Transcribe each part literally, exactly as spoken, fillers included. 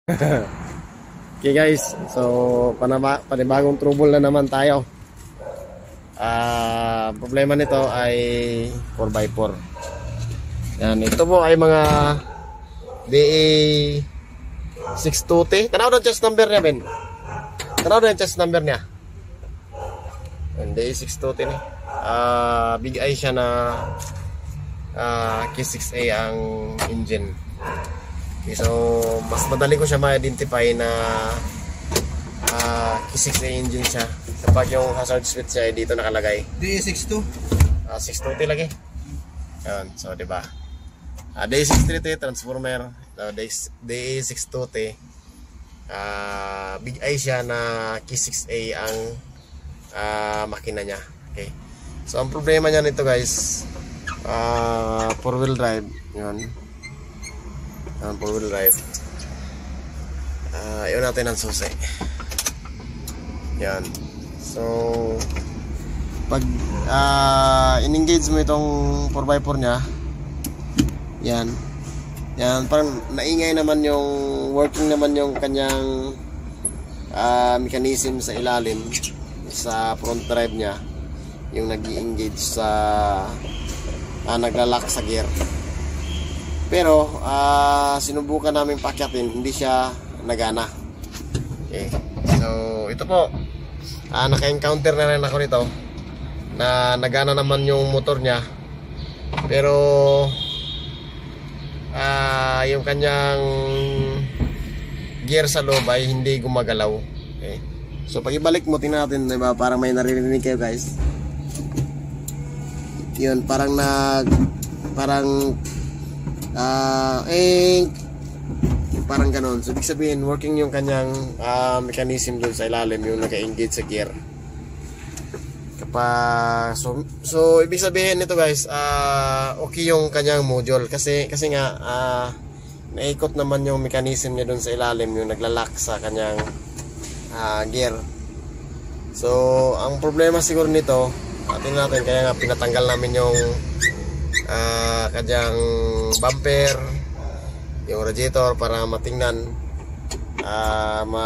Okay guys, so panaba, panibagong trouble na naman tayo. Ah, problema nito ay four by four. Yan, ito po ay mga D A six twenty. Tanaw na chest number niya, Ben. Tanaw na chest number niya. Yan, D A six twenty ni. Ah, big eye siya na ah, K six A ang engine. Okay, so mas madali ko siya ma-identify na uh, K six A engine siya kapag yung hazard switch siya ay dito nakalagay. D A six two? Uh, six twenty lagi. Yan, so diba? Uh, D A six thirty transformer, uh, D A six twenty. Uh, big eye siya na K six A ang uh, makina niya. Okay. So ang problema niya nito guys, uh, four wheel drive. Yun. Ang four wheel drive. Uh, iyon natin ang susi. Yan. So pag uh, in-engage mo itong four by four nya, yan. Yan, parang naingay naman yung working naman yung kanyang uh, mechanism sa ilalim sa front drive nya, yung nag-i-engage sa uh, naglalak sa gear. Pero uh, sinubukan namin pakyatin, hindi siya nagana. Okay. So ito po, uh, naka-encounter na rin ako nito na nagana naman yung motor niya, pero uh, yung kanyang gear sa loob ay hindi gumagalaw. Okay. So pag ibalik mo, tingnan natin, diba, parang may naririnig kayo guys. Yun, parang nag parang uh, eh parang ganon. So ibig sabihin working yung kanyang uh, mechanism doon sa ilalim, yung naka-engage sa gear. Kapag so, so ibig sabihin nito guys, uh, okay yung kanyang module kasi kasi nga uh, naikot naman yung mechanism niya doon sa ilalim, yung naglalak sa kanyang uh, gear. So ang problema siguro nito, atin natin, kaya nga pinatanggal namin yung uh, kanyang bumper, yung radiator para matingnan uh, ma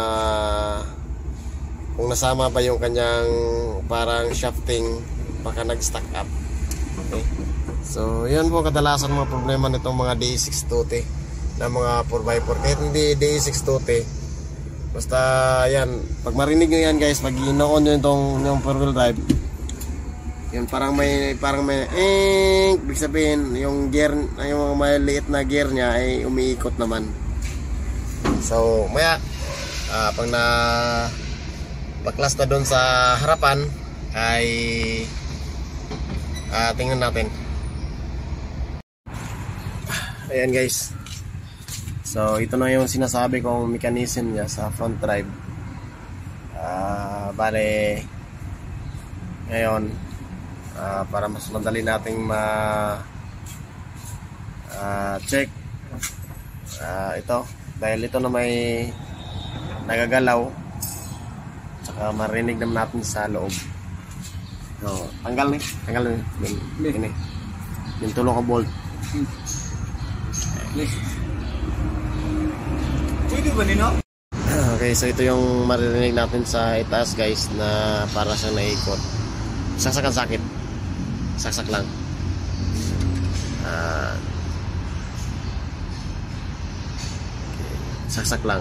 kung nasama ba yung kanyang parang shafting, baka nag-stack up. Okay. So yan po kadalasan mga problema nitong mga D A six twenty na mga four by four. Kahit hindi D A six twenty, basta yan, pag marinig nyo yan guys, pag ino-on nyo itong yung four wheel drive, yun, parang may parang may eh, ibig sabihin yung gear, yung mga maliit na gear niya ay umiikot naman. So maya uh, pag na baklas na doon sa harapan ay uh, tingnan natin. Ayan guys, so ito na yung sinasabi kong mechanism niya sa front drive. Uh, bale ngayon, Uh, para mas madali nating ma uh, check uh, ito, dahil ito na may nagagalaw, tsaka marinig naman natin sa loob. So, tanggal ni tanggal ni ini yung tulong ka bolt. Pwede ba nino? Okay, so ito yung marinig natin sa itaas guys, na para siyang naikot. Saksakan sakit, saksak lang. Uh, okay. Saksak lang.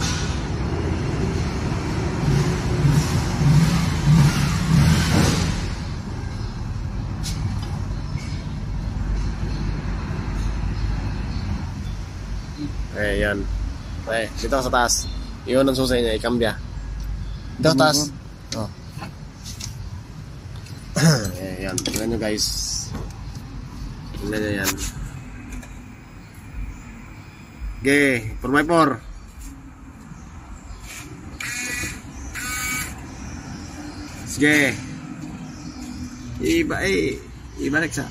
Eh, yan. Eh, dito sa taas. Iyon ang susay niya, ikambya. Dito sa taas. Oh. Ayan, tingnan nyo guys. Tingnan nyo yan. Okay, four by four. Sige. Iba eh, ibalik sa.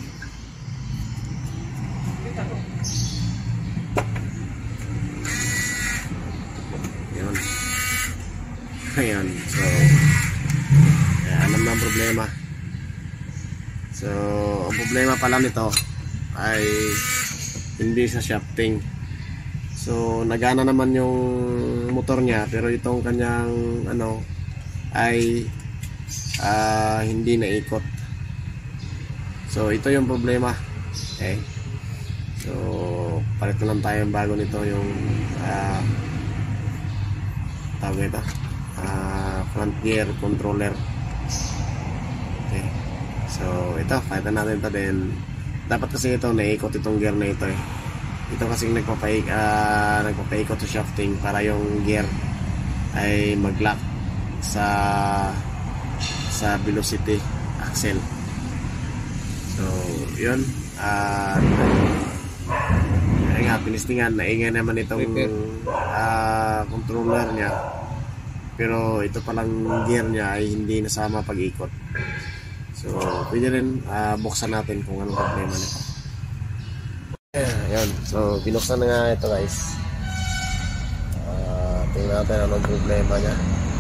Ayan. Ayan, so ayan naman ang problema. So, ang problema pala nito ay hindi sa shafting. So nagana naman yung motor niya, pero itong kanyang ano ay uh, hindi naikot. So ito yung problema. Okay. So palit na lang tayo ng bago nito, yung uh, tawag ito uh, front gear controller. Okay. So ito, palit na natin ito din. Dapat kasi ito naikot itong gear na ito eh. Ito kasi nagpapaik, uh, nagpapaikot sa shafting para yung gear ay mag-lock sa sa velocity axle. So yun, uh, ay nga pinistingan, naingay naman itong uh, controller niya, pero ito palang gear niya ay hindi nasama pag-ikot. So pwede rin uh, buksan natin kung anong problema nito. Ayan, so binuksan na nga ito guys. uh, Tingnan natin anong problema niya.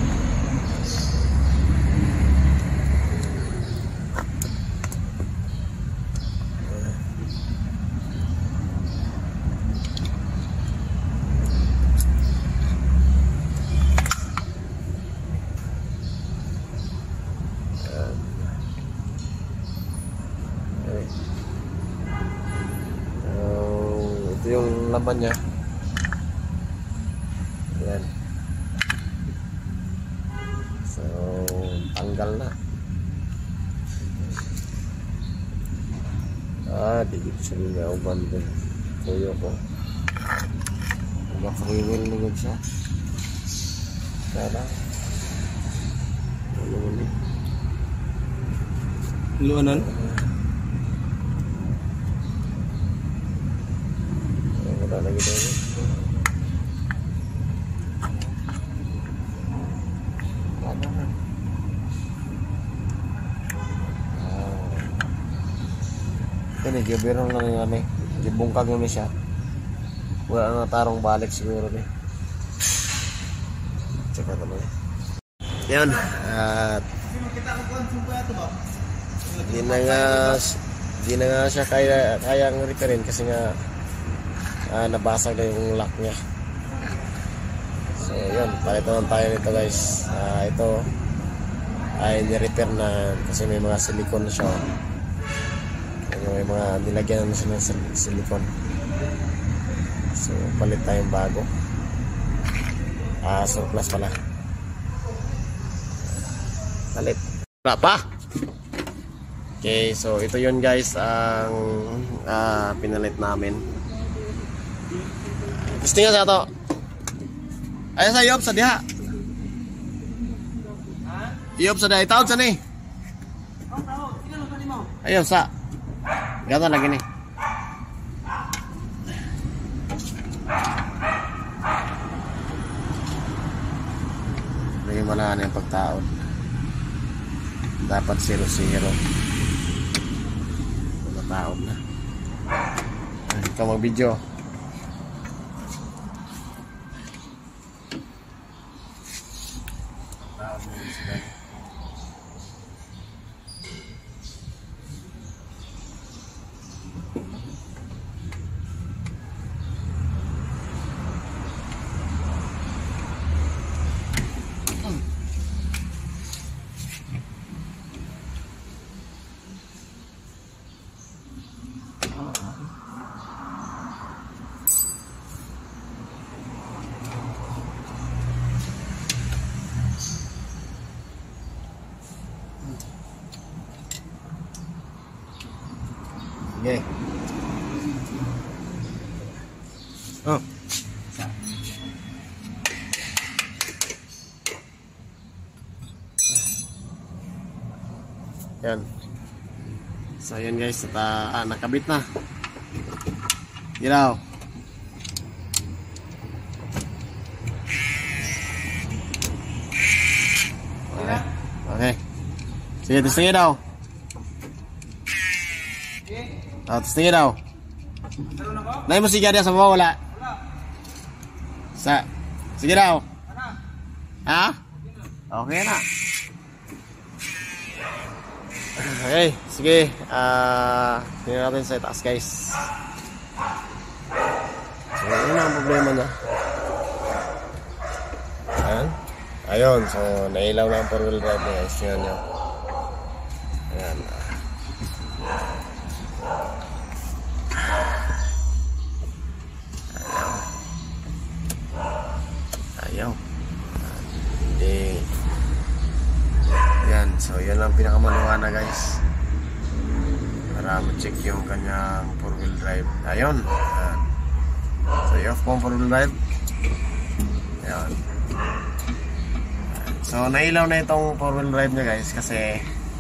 Ito yung laman niya. Ayan. So tanggal na. Ah, digit siya nga uban din. Kuyo ko. Mag-freewheel nigod siya. Kaya ano mo Luanan? Wala lagi tayo. Ano na? Ito ni, gabirong lang yung ano eh. Gibungkag yun siya. Wala na tarong balik siguro eh. Tsaka naman eh. Yan. At di na nga di na nga siya kaya, kayang repairin kasi nga Ah, nabasag na yung lock niya. So yun, palitan tayo nito guys. Ah, ito ay ni-repair na kasi may mga silicone siya. May mga nilagyan na siya ng sil silicone. So palit tayong bago. Ah, surplus pala. Palit. Wala pa. Okay, so ito yun guys ang ah, pinalit namin. Gusto nga sa ito. Ayun sa iyop sa diha. Iyop sa diha. Itawad sa ni. Ayun sa. Gata lagi ni. Lagi mo na yung pagtaod. Dapat zero zero. Mataod na. Ikaw mag-video. Okay. Oh. Yan. So yan guys, at, uh, ah, nakabit na. Giraw. Okay. Okay. Sige, testingin daw. Oh, testingin daw. Nai mo sige dia sa bawah wala. Sa. Sige daw. Ha? Okay na. Okay, sige. Ah, uh, tingnan natin sa taas guys. So, yun ang problema niya. Ayan. Ayun, so nailaw na ang four wheel drive niya guys. Tingnan nyo. Ayan. Ayaw. Hindi. Ayan, so yun lang pinakamaluha na guys. Para ma-check yung kanyang four wheel drive. Ayun. Ayan. So i-off po ang four wheel drive. Ayan. So nailaw na itong four wheel drive niya guys kasi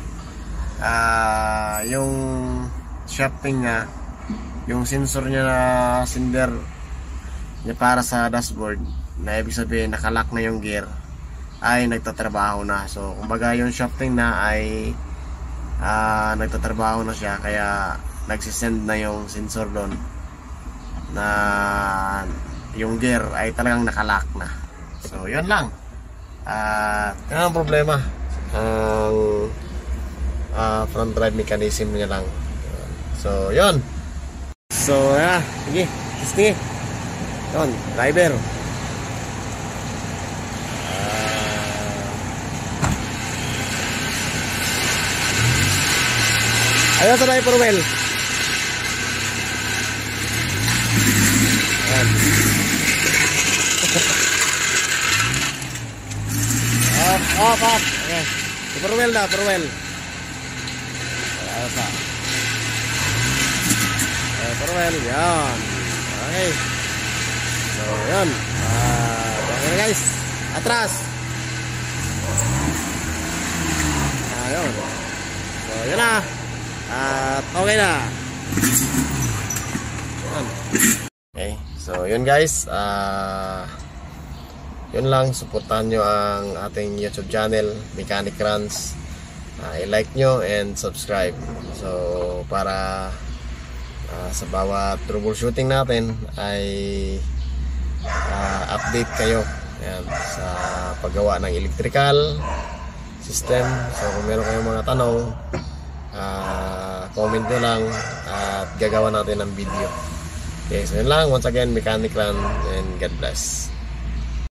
uh, yung shafting niya, yung sensor niya na sender niya para sa dashboard, na ibig sabihin nakalock na yung gear, ay nagtatrabaho na. So kumbaga yung shafting na ay uh, nagtatrabaho na siya, kaya nagsisend na yung sensor doon na yung gear ay talagang nakalock na. So yun lang. At uh, yun ang problema, ang uh, front drive mechanism niya lang. So yun. So yeah, sige, sige. Yun, driver. Ayan sa driver well. Ayan. Off, off, off. Okay. Driver well na, driver well. Ayan pa. Driver well, yan. Okay. So, yan. Uh, okay na guys. Atras. Ayun. So, yan na. At okay na. Okay, so yun guys, uh, yun lang, supportan nyo ang ating YouTube channel, Mechanic Runs. uh, I-like nyo and subscribe. So para uh, sa bawat troubleshooting natin ay uh, update kayo. Ayan, sa paggawa ng electrical system. So kung meron kayong mga tanong, Uh, comment nyo lang at gagawa natin ng video. Okay, so yun lang. Once again, Mechanic Run and God bless.